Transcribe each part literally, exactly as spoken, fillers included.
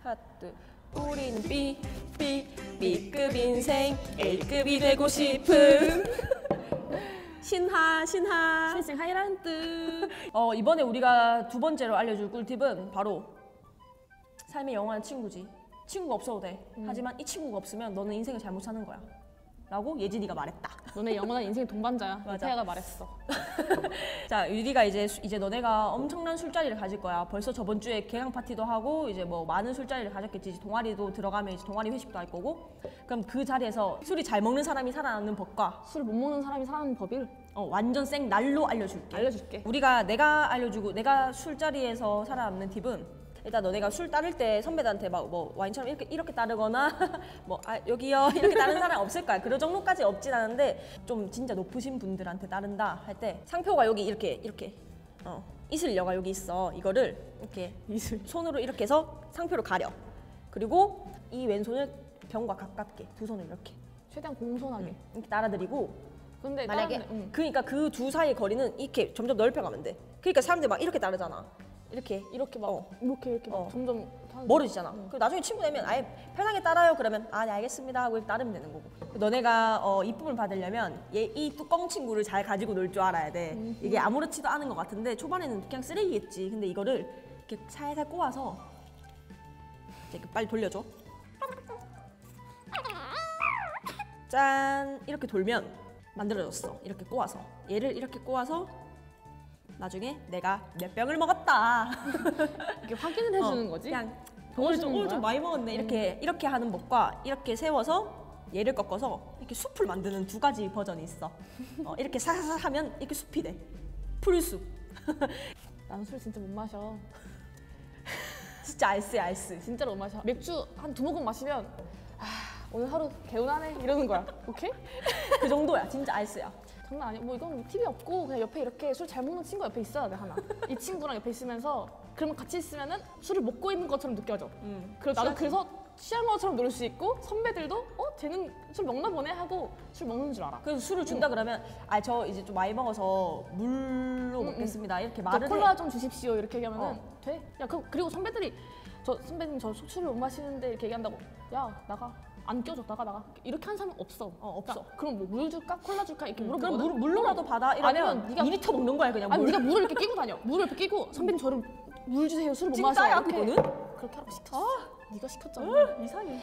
하트. 우린 B, B, B급 인생 A급이 되고 싶은 신하, 신하. 신생 하이란드. 어, 이번에 우리가 두 번째로 알려줄 꿀팁은 바로 삶의 영원한 친구지. 친구가 없어도 돼. 음. 하지만 이 친구가 없으면 너는 인생을 잘못 사는 거야. 라고 예진이가 말했다. 너네 영원한 인생의 동반자야. 맞아. 태아가 말했어. 자, 유리가 이제 이제 너네가 엄청난 술자리를 가질 거야. 벌써 저번 주에 개강 파티도 하고 이제 뭐 많은 술자리를 가졌겠지. 이제 동아리도 들어가면 이제 동아리 회식도 할 거고. 그럼 그 자리에서 술이 잘 먹는 사람이 살아남는 법과 술 못 먹는 사람이 살아남는 법을 어, 완전 생 날로 알려줄게. 알려줄게. 우리가 내가 알려주고 내가 술자리에서 살아남는 팁은 일단 너네가 술 따를 때 선배들한테 막 뭐 와인처럼 이렇게 이렇게 따르거나 뭐 아 여기요 이렇게 따르는 사람이 없을 거야. 그런 정도까지 없진 않은데 좀 진짜 높으신 분들한테 따른다 할 때 상표가 여기 이렇게 이렇게 어 이슬여가 여기 있어. 이거를 이렇게 이슬 손으로 이렇게 해서 상표를 가려. 그리고 이 왼손을 병과 가깝게 두 손을 이렇게 최대한 공손하게 응, 이렇게 따라드리고 근데 만약에 다른, 응. 그러니까 그 두 사이의 거리는 이렇게 점점 넓혀가면 돼. 그러니까 사람들이 막 이렇게 따르잖아. 이렇게 이렇게 막 어. 이렇게 이렇게 막 어. 점점 멀어지잖아. 응. 그럼 나중에 친구 되면 아예 편하게 따라요 그러면 아 네 알겠습니다 하고 이렇게 따르면 되는 거고. 너네가 어, 이쁨을 받으려면 얘 이 뚜껑 친구를 잘 가지고 놀 줄 알아야 돼. 음. 이게 아무렇지도 않은 것 같은데 초반에는 그냥 쓰레기겠지. 근데 이거를 이렇게 살살 꼬아서 이렇게 빨리 돌려줘. 짠 이렇게 돌면 만들어졌어. 이렇게 꼬아서 얘를 이렇게 꼬아서 나중에 내가 몇 병을 먹었다 이렇게 확인을 해주는 어, 거지? 그냥 병을 오늘 좀, 주는 오늘 좀 거야? 많이 먹었네 이렇게 이렇게 하는 법과 이렇게 세워서 얘를 꺾어서 이렇게 숲을 만드는 두 가지 버전이 있어. 어, 이렇게 사사사 하면 이렇게 숲이 돼. 풀숲. 난 술 진짜 못 마셔. 진짜 알스야 알스. 진짜로 못 마셔. 맥주 한 두 모금 마시면 아, 오늘 하루 개운하네 이러는 거야. 오케이? 그 정도야. 진짜 알스야. 장난 아니야. 뭐 이건 팁이 없고 그냥 옆에 이렇게 술 잘 먹는 친구가 옆에 있어야 돼 하나. 이 친구랑 옆에 있으면서 그러면 같이 있으면은 술을 먹고 있는 것처럼 느껴져. 음, 그래서 나도 취하지. 그래서 취한 것처럼 놀 수 있고 선배들도 어 쟤는 술 먹나 보네 하고 술 먹는 줄 알아. 그래서 술을 준다 그러면 아 저 이제 좀 많이 먹어서 물로 응, 먹겠습니다 이렇게 저 말을 콜라 해. 좀 주십시오 이렇게 얘기하면은 어. 돼. 야 그, 그리고 선배들이 저 선배님 저 술을 못 마시는데 이렇게 얘기한다고 야 나가 안 껴줘 나가 나가 이렇게 하는 사람은 없어. 어, 없어. 그러니까 그럼 뭐 물 줄까 콜라 줄까 이렇게 음, 물어보거든. 그럼 물, 물로라도 받아 이러면 아니면 네가 이 리터 먹는 거야 그냥. 아니 물. 네가 물을 이렇게 끼고 다녀. 물을 이렇게 끼고 선배님 저를 물 주세요 술을 못 마셔. 찐따야, 이렇게. 그거는? 그렇게 하라고 시켰어. 아. 네가 시켰잖아. 어, 이상해.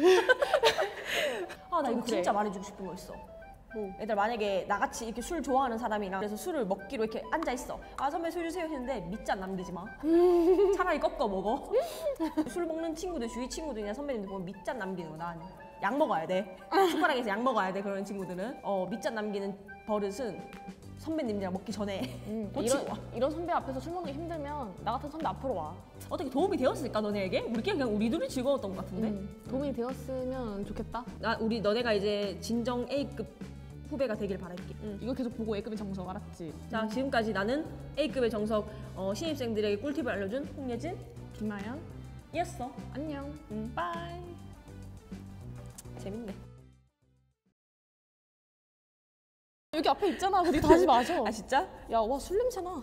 아 나 이거 그래. 진짜 말해주고 싶은 거 있어. 뭐 애들 만약에 나같이 이렇게 술 좋아하는 사람이랑 그래서 술을 먹기로 이렇게 앉아 있어. 아 선배 술 주세요 했는데 밑잔 남기지 마. 차라리 꺾어 먹어. 술 먹는 친구들 주위 친구들이나 선배님들 보면 밑잔 남기는 거 나는 약 먹어야 돼. 숟가락에서 약 먹어야 돼 그런 친구들은. 어 밑잔 남기는 버릇은 선배님이랑 먹기 전에 음, 고치고 이런, 와. 이런 선배 앞에서 술 먹는 게 힘들면 나 같은 선배 앞으로 와. 어떻게 도움이 되었을까 너네에게? 우리끼리 그냥 우리 둘이 즐거웠던 것 같은데. 음, 도움이 되었으면 좋겠다. 나 우리 너네가 이제 진정 A급 후배가 되길 바랄게. 응. 이거 계속 보고 A급의 정석 알았지? 자 지금까지 나는 A급의 정석 어, 신입생들에게 꿀팁을 알려준 홍예진 김아연 이었어. 안녕. 응, 빠이. 재밌네. 여기 앞에 있잖아. 어디 다시 마셔. 아 진짜? 야, 와 술 냄새 나.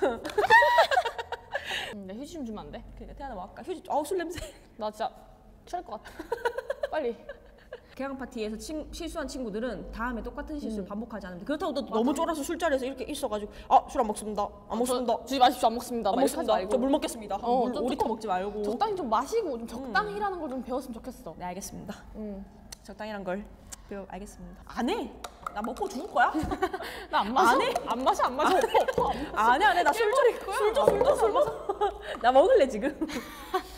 음, 내 휴지 좀 주면 안 돼? 그러니까 태어나 뭐 아까 휴지 아우 술 냄새. 나 진짜 취할 것 같아. 빨리. 개강 파티에서 친, 실수한 친구들은 다음에 똑같은 실수를 음. 반복하지 않으면 돼. 그렇다고 또 너무 쫄아서 술자리에서 이렇게 있어가지고 아 술 안 먹습니다. 안 먹습니다. 저, 주지 마십시오. 안 먹습니다. 안 막 이렇게 하지 먹습니다. 말고. 저 물 먹겠습니다. 어, 물 좀 오 리터 조금 먹지 말고. 적당히 좀 마시고 좀 적당히라는 걸 좀 배웠으면 좋겠어. 네 알겠습니다. 응. 적당이란 걸 배워 알겠습니다. 안 해. 나 먹고 죽을 거야? 나 안 마셔. 안 해? 안 마셔. 안 마셔. 오빠, 오빠 안 마셔. 안 해, 안 해. 나 술 줘. 술 줘, 술 줘, 술 먹어. 나 먹을래, 지금.